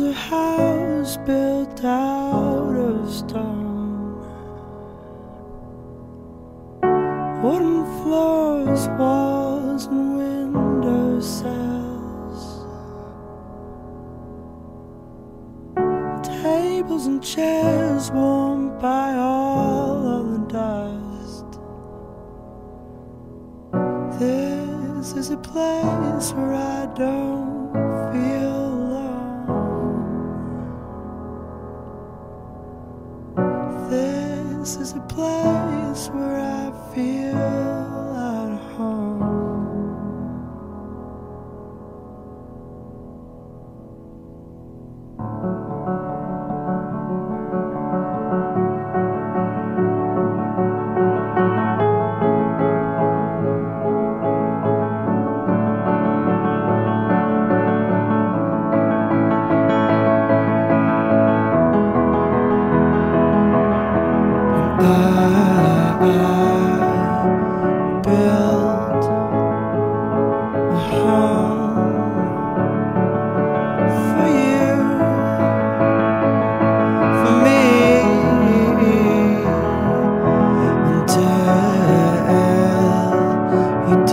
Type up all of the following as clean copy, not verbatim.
a house built out of stone, wooden floors, walls and window sills, tables and chairs warmed by all of the dust. This is a place where I don't feel alone. This is a place where I feel at home. I built a home for you, for me, until you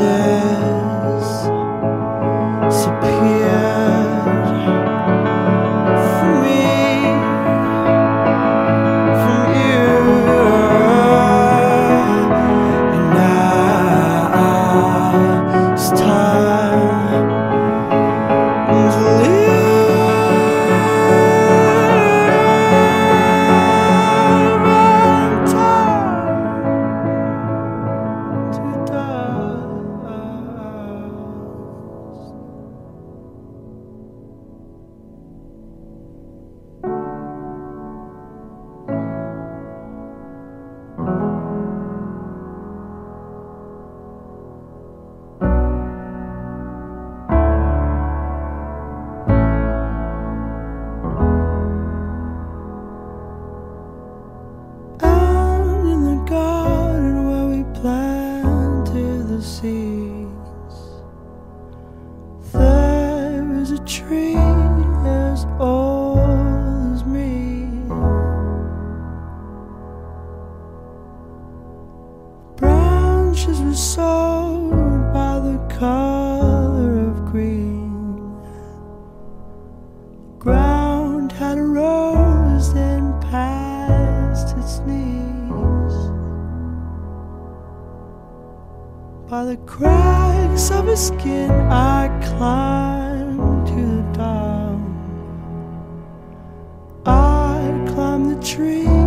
disappeared from me, from you. It's time to live and time to dust. Planted the seeds. There is a tree as old as me. Branches were sown by the color of green. The ground had a rose then past its knees. By the cracks of his skin I climbed to the dawn. I climbed the tree